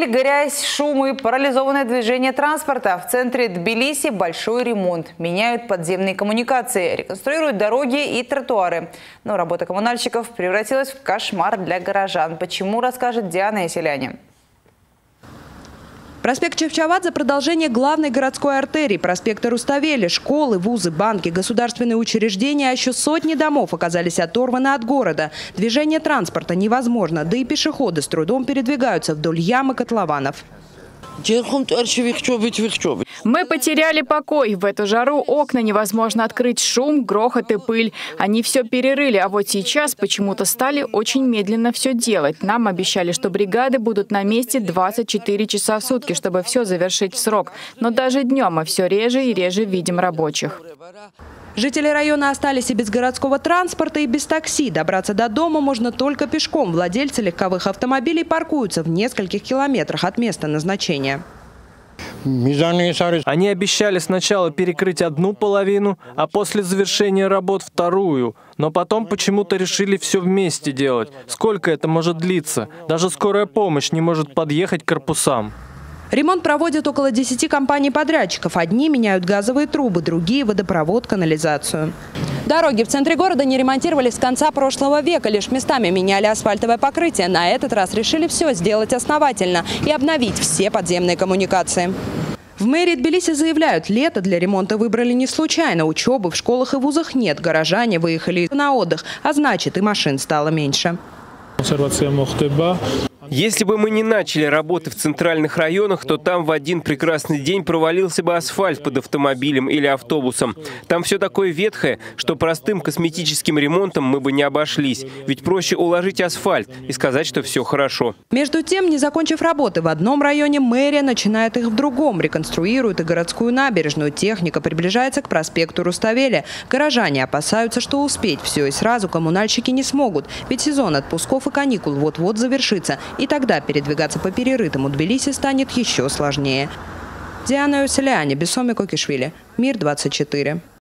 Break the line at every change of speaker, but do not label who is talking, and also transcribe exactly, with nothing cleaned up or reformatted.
Пыль, грязь, шум и парализованное движение транспорта. В центре Тбилиси большой ремонт. Меняют подземные коммуникации, реконструируют дороги и тротуары. Но работа коммунальщиков превратилась в кошмар для горожан. Почему, расскажет Диана Еселяне.
Проспект Чавчавадзе – продолжение главной городской артерии. Проспекты Руставели, школы, вузы, банки, государственные учреждения, а еще сотни домов оказались оторваны от города. Движение транспорта невозможно, да и пешеходы с трудом передвигаются вдоль ям и котлованов.
Мы потеряли покой. В эту жару окна невозможно открыть, шум, грохот и пыль. Они все перерыли, а вот сейчас почему-то стали очень медленно все делать. Нам обещали, что бригады будут на месте двадцать четыре часа в сутки, чтобы все завершить в срок. Но даже днем мы все реже и реже видим рабочих.
Жители района остались и без городского транспорта, и без такси. Добраться до дома можно только пешком. Владельцы легковых автомобилей паркуются в нескольких километрах от места назначения.
Они обещали сначала перекрыть одну половину, а после завершения работ вторую. Но потом почему-то решили все вместе делать. Сколько это может длиться? Даже скорая помощь не может подъехать к корпусам.
Ремонт проводят около десяти компаний-подрядчиков. Одни меняют газовые трубы, другие – водопровод, канализацию. Дороги в центре города не ремонтировались с конца прошлого века. Лишь местами меняли асфальтовое покрытие. На этот раз решили все сделать основательно и обновить все подземные коммуникации. В мэрии Тбилиси заявляют, лето для ремонта выбрали не случайно. Учебы в школах и вузах нет. Горожане выехали на отдых, а значит и машин стало меньше.
Если бы мы не начали работы в центральных районах, то там в один прекрасный день провалился бы асфальт под автомобилем или автобусом. Там все такое ветхое, что простым косметическим ремонтом мы бы не обошлись. Ведь проще уложить асфальт и сказать, что все хорошо.
Между тем, не закончив работы в одном районе, мэрия начинает их в другом. Реконструирует и городскую набережную. Техника приближается к проспекту Руставели. Горожане опасаются, что успеть все и сразу коммунальщики не смогут. Ведь сезон отпусков и каникул вот-вот завершится. И тогда передвигаться по перерытому Тбилиси станет еще сложнее. Диана Еселяне, Бессоми Кокишвили, Мир двадцать четыре.